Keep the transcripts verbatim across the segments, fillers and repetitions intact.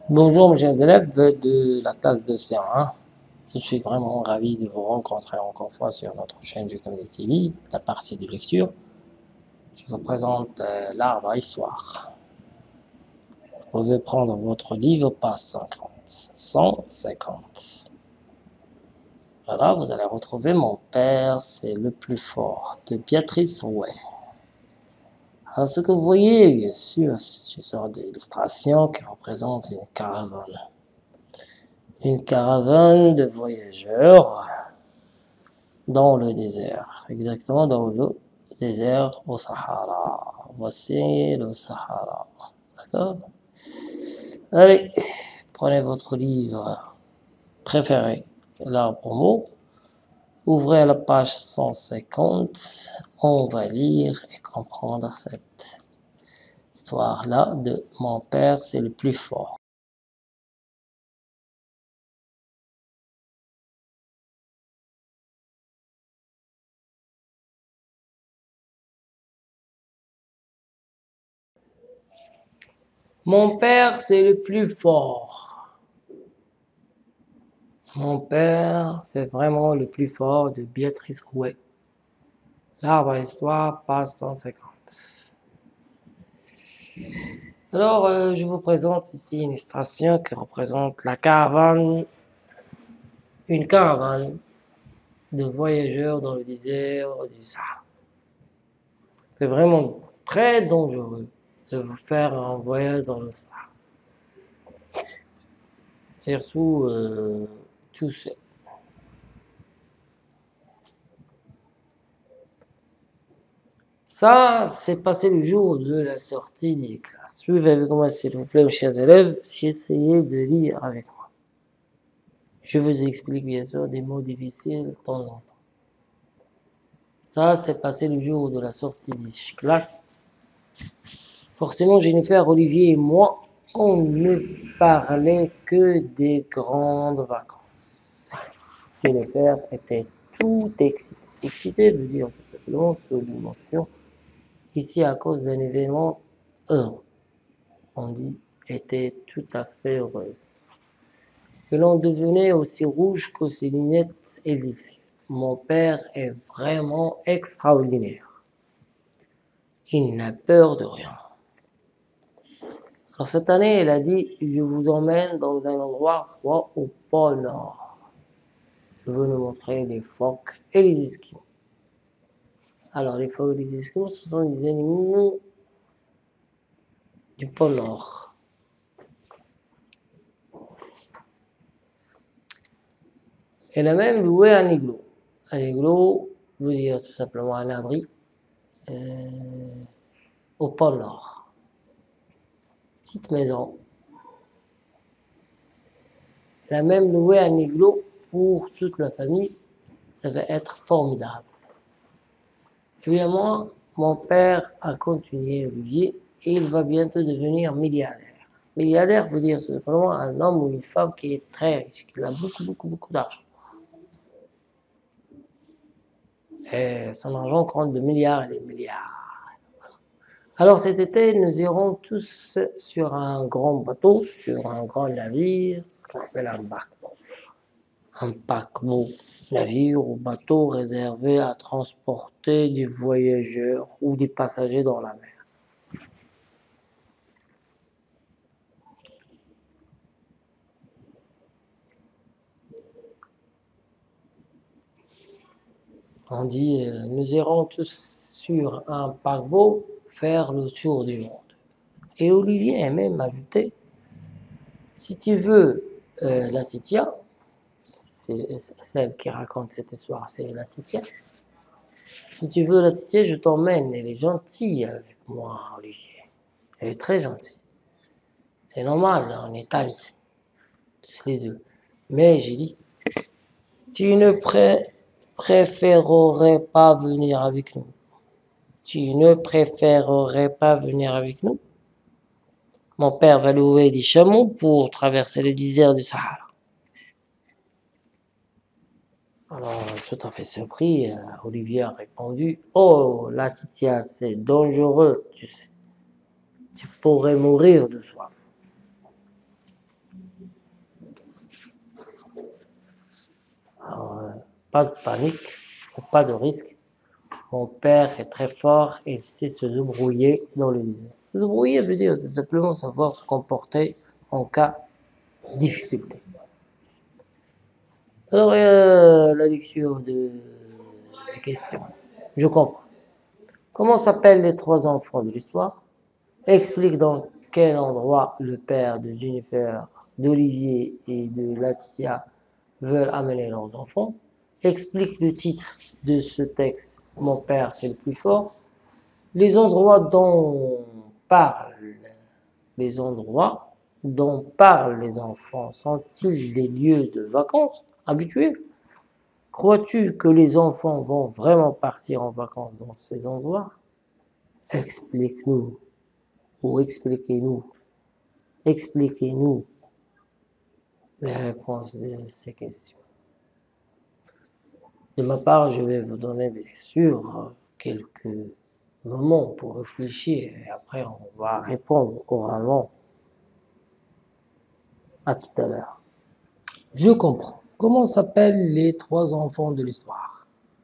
Bonjour mes chers élèves de la classe de C un. Je suis vraiment ravi de vous rencontrer encore une fois sur notre chaîne Jucom T V, la partie de lecture. Je vous présente euh, l'arbre à histoire. Vous pouvez prendre votre livre, page cinquante, cent cinquante. Voilà, vous allez retrouver Mon père, c'est le plus fort, de Béatrice Rouet. Alors ce que vous voyez, bien sûr, c'est une sorte d'illustration qui représente une caravane. Une caravane de voyageurs dans le désert, exactement dans le désert au Sahara. Voici le Sahara, d'accord? Allez, prenez votre livre préféré, l'arbre aux mots, ouvrez la page cent cinquante, on va lire et comprendre cette histoire-là de Mon père, c'est le plus fort. Mon père, c'est le plus fort. Mon père, c'est vraiment le plus fort de Béatrice Rouet. L'arbre à histoire, page cent cinquante. Alors, euh, je vous présente ici une illustration qui représente la caravane, une caravane de voyageurs dans le désert du Sahara. C'est vraiment très dangereux de faire un voyage dans le Sahara. Surtout euh, tout seul. Ça, c'est passé le jour de la sortie des classes. Suivez avec moi, s'il vous plaît, mes chers élèves, essayez de lire avec moi. Je vous explique bien sûr des mots difficiles de temps en temps. Ça, c'est passé le jour de la sortie des classes. Forcément, Jennifer, Olivier et moi, on ne parlait que des grandes vacances. Jennifer était tout excitée. Excitée veut dire tout simplement sous l'émotion. Ici, à cause d'un événement heureux. On dit était tout à fait heureuse. Que l'on devenait aussi rouge que ses lunettes et visage. Mon père est vraiment extraordinaire. Il n'a peur de rien. Alors cette année, elle a dit, je vous emmène dans un endroit froid au pôle Nord. Je veux nous montrer les phoques et les esquimaux. Alors les phoques et les esquimaux, ce sont des animaux du pôle Nord. Elle a même loué un igloo. Un igloo veut dire tout simplement un abri euh, au pôle Nord. Petite maison. Elle a même loué un igloo pour toute la famille. Ça va être formidable. Évidemment, mon père a continué Olivier et il va bientôt devenir milliardaire. Milliardaire veut dire simplement un homme ou une femme qui est très riche, qui a beaucoup, beaucoup, beaucoup d'argent. Et son argent compte de milliards et des milliards. Alors cet été, nous irons tous sur un grand bateau, sur un grand navire, ce qu'on appelle un paquebot. Un paquebot, navire ou bateau réservé à transporter des voyageurs ou des passagers dans la mer. On dit, euh, nous irons tous sur un paquebot faire le tour du monde. Et Olivier a même ajouté, si tu veux euh, la Titia, c'est celle qui raconte cette histoire, c'est la Titia. Si tu veux la Titia, je t'emmène, elle est gentille avec moi, Olivier. Elle est très gentille. C'est normal, on est amis, tous les deux. Mais j'ai dit, tu ne pré préférerais pas venir avec nous. Tu ne préférerais pas venir avec nous? Mon père va louer des chameaux pour traverser le désert du Sahara. Alors, tout à fait surpris, Olivier a répondu, « Oh, la Titia, c'est dangereux, tu sais. Tu pourrais mourir de soif. » Alors, euh, pas de panique, pas de risque. Mon père est très fort et sait se débrouiller dans le désert. Se débrouiller veut dire tout simplement savoir se comporter en cas de difficulté. Alors, euh, la lecture de la question. Je comprends. Comment s'appellent les trois enfants de l'histoire? Explique dans quel endroit le père de Jennifer, d'Olivier et de Laetitia veulent amener leurs enfants. Explique le titre de ce texte. Mon père, c'est le plus fort. Les endroits dont parlent les endroits dont parlent les enfants sont-ils des lieux de vacances habituels? Crois-tu que les enfants vont vraiment partir en vacances dans ces endroits? Explique-nous, ou expliquez-nous, expliquez-nous les réponses de ces questions. De ma part, je vais vous donner bien sûr quelques moments pour réfléchir et après on va répondre oralement. À tout à l'heure. Je comprends. Comment s'appellent les trois enfants de l'histoire?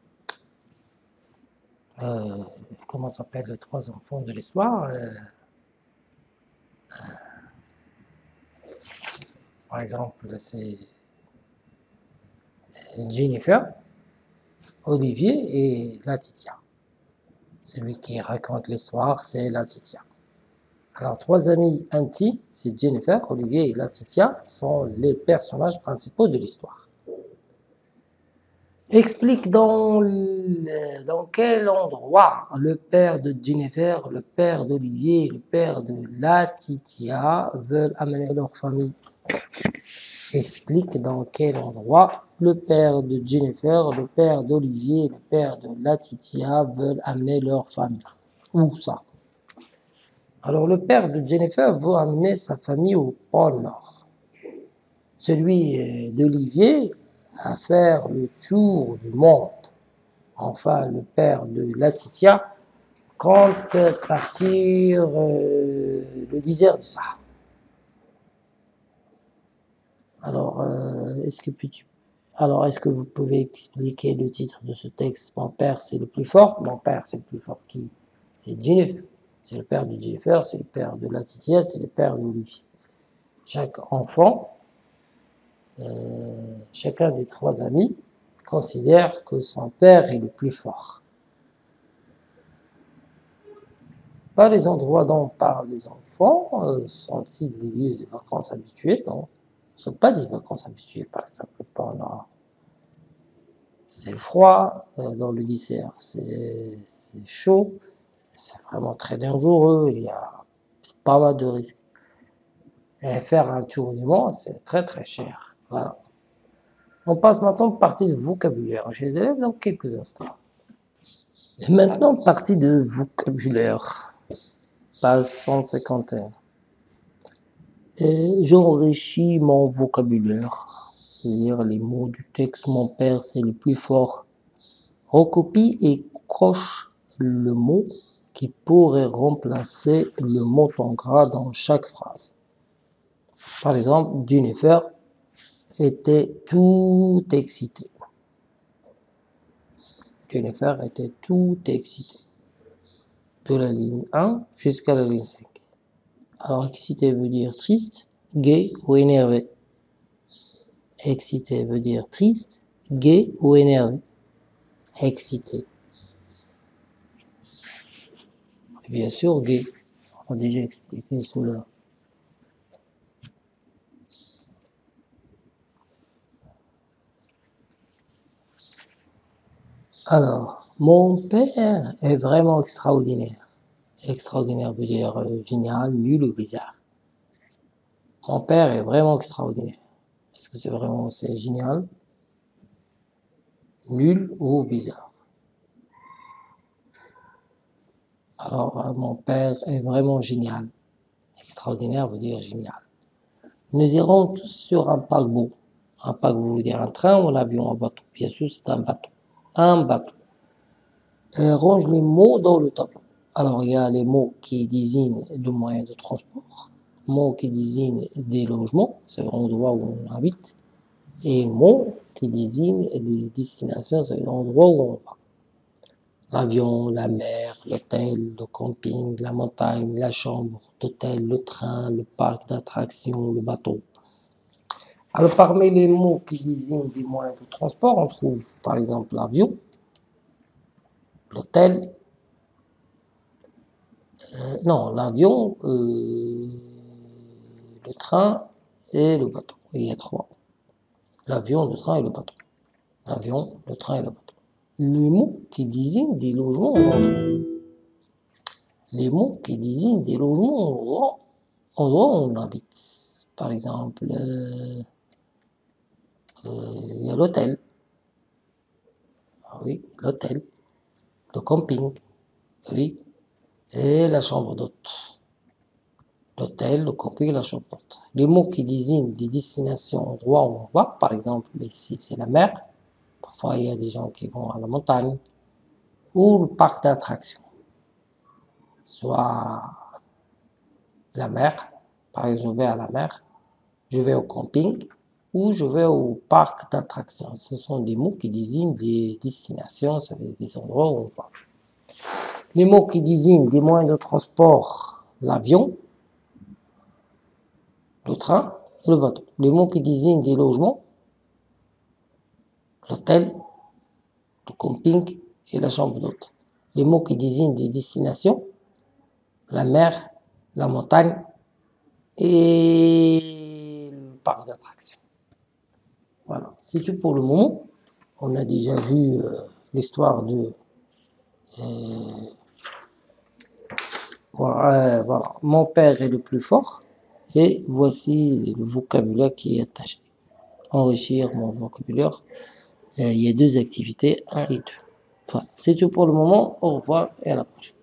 euh, Comment s'appellent les trois enfants de l'histoire? euh, Par exemple, c'est Jennifer, Olivier et Laetitia. Celui qui raconte l'histoire, c'est Laetitia. Alors, trois amis intimes, c'est Jennifer, Olivier et Laetitia, sont les personnages principaux de l'histoire. Explique dans, le, dans quel endroit le père de Jennifer, le père d'Olivier et le père de Laetitia veulent amener leur famille. Explique dans quel endroit le père de Jennifer, le père d'Olivier et le père de Laetitia veulent amener leur famille. Où ça? Alors le père de Jennifer veut amener sa famille au pôle Nord. Celui d'Olivier à faire le tour du monde. Enfin, le père de Laetitia compte partir euh, le désert du Sahara. Alors, euh, est-ce que tu... Alors, est-ce que vous pouvez expliquer le titre de ce texte? Mon père, c'est le plus fort. Mon père, c'est le plus fort qui? C'est Jennifer. C'est le père de Jennifer, c'est le père de Laetitia, c'est le père d'Olivier. Chaque enfant, euh, chacun des trois amis, considère que son père est le plus fort. Pas les endroits dont parlent les enfants euh, sont-ils des lieux de vacances habituels? Non, ce ne sont pas des vacances habituelles, par exemple. Pendant... C'est le froid, euh, dans le désert, c'est chaud, c'est vraiment très dangereux, il y a pas mal de risques. Et faire un tour du monde, c'est très très cher. Voilà. On passe maintenant partie de vocabulaire chez les élèves dans quelques instants. Et maintenant, partie de vocabulaire. Page cent cinquante et un. Et j'enrichis mon vocabulaire. C'est-à-dire les mots du texte. Mon père, c'est le plus fort. Recopie et coche le mot qui pourrait remplacer le mot en gras dans chaque phrase. Par exemple, Jennifer était tout excitée. Jennifer était tout excitée. De la ligne un jusqu'à la ligne cinq. Alors, excité veut dire triste, gai ou énervé. Excité veut dire triste, gai ou énervé. Excité. Et bien sûr, gai. On a déjà expliqué cela. Alors, mon père est vraiment extraordinaire. Extraordinaire veut dire euh, génial, nul ou bizarre. Mon père est vraiment extraordinaire. Est-ce que c'est vraiment c'est génial, nul ou bizarre? Alors, euh, mon père est vraiment génial. Extraordinaire veut dire génial. Nous irons tous sur un paquebot. Un paquebot veut dire un train ou un avion, un bateau. Bien sûr, c'est un bateau. Un bateau. Et range les mots dans le tableau. Alors, il y a les mots qui désignent le moyen de transport. Mot qui désigne des logements, c'est l'endroit où on habite. Et mot qui désigne les destinations, c'est l'endroit où on va. L'avion, la mer, l'hôtel, le camping, la montagne, la chambre d'hôtel, le train, le parc d'attractions, le bateau. Alors, parmi les mots qui désignent des moyens de transport, on trouve par exemple l'avion, l'hôtel, euh, non, l'avion, euh, le train et le bateau. Il y a trois. L'avion, le train et le bateau. L'avion, le train et le bateau. Les mots qui désignent des logements, les mots qui désignent des logements endroits, endroits où on habite. Par exemple, euh, euh, il y a l'hôtel. Ah oui, l'hôtel. Le camping. Oui. Et la chambre d'hôte. L'hôtel, le camping, la chambre d'hôte. Les mots qui désignent des destinations, endroits où on va, par exemple, ici c'est la mer. Parfois il y a des gens qui vont à la montagne. Ou le parc d'attractions. Soit la mer, par exemple, je vais à la mer, je vais au camping ou je vais au parc d'attractions. Ce sont des mots qui désignent des destinations, ça veut dire des endroits où on va. Les mots qui désignent des moyens de transport, l'avion, le train et le bateau. Les mots qui désignent des logements, l'hôtel, le camping et la chambre d'hôte. Les mots qui désignent des destinations, la mer, la montagne et le parc d'attractions. Voilà, c'est tout pour le moment. On a déjà vu euh, l'histoire de... Euh, voilà, voilà, mon père est le plus fort. Et voici le vocabulaire qui est attaché. Enrichir mon vocabulaire. Euh, il y a deux activités, un et deux. Voilà, c'est tout pour le moment. Au revoir et à la prochaine.